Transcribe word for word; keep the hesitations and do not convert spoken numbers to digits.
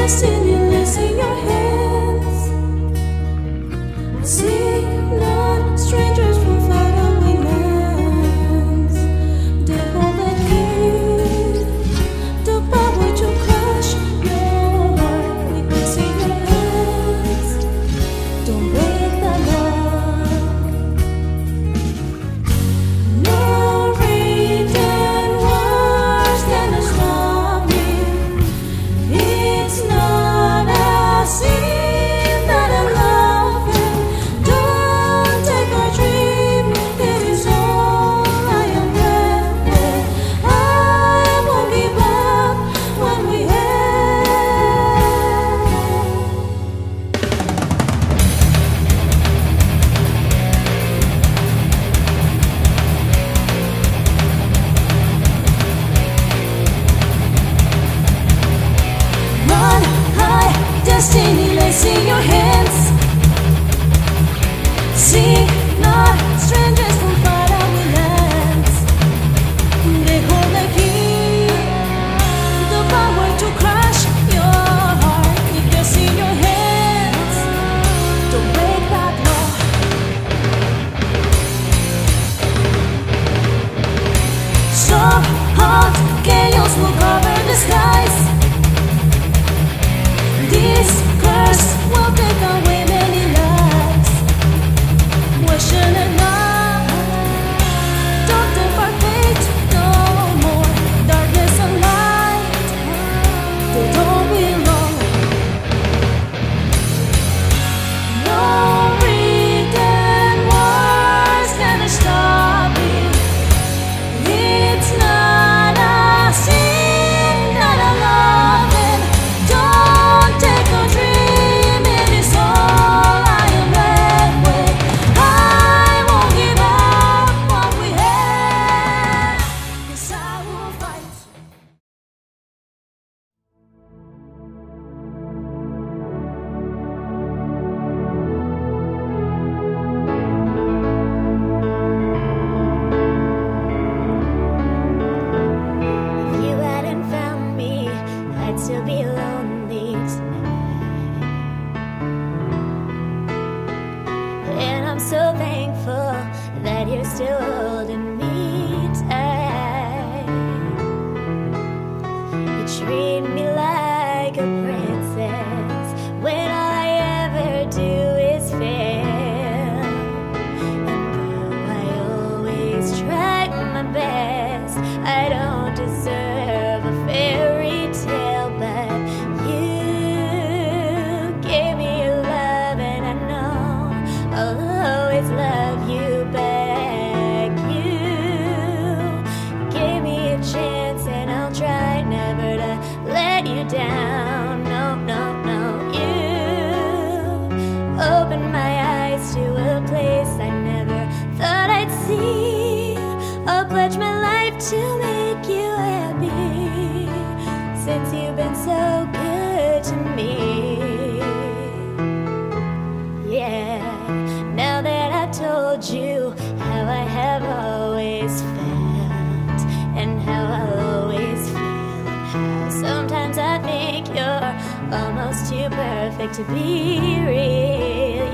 destiny lives in your hands. See not strangers from faraway lands. They hold the key, the power to crush your heart. Weakness in your hands. Don't break the law. No written words can stop me. It's not a sin that I'm loving. Don't take my dream. It is all I am left with. I won't give up when we have. Run high, destiny lays in your hands. See not strangers from faraway lands. They hold the key, the power to crush your heart. If they're in your hands, don't break that law. So hot, chaos will cover the skies. This curse will take away many lives. Question it not. Don't temper fate no more. Darkness and light, they don't belong. No written words can stop me. It's not a sin that I'm loving. Don't take a dream. It is all I am left with. I won't give up what we have. 'Cause I will fight. If you hadn't found me, I'd still be lonely tonight. And I'm so thankful that you're still holding me tight. You treat me like a princess when all I ever do is fail. And though I always try my best, I don't deserve a fairy tale, but you gave me your love, and I know I'll always love you back. You gave me a chance, and I'll try never to let you down. No, no, no. You opened my eyes to a place I never thought I'd see. I'll pledge my life to make you happy, since you've been so good to me. Yeah, now that I've told you how I have always felt, and how I'll always feel, and how sometimes I think you're almost too perfect to be real.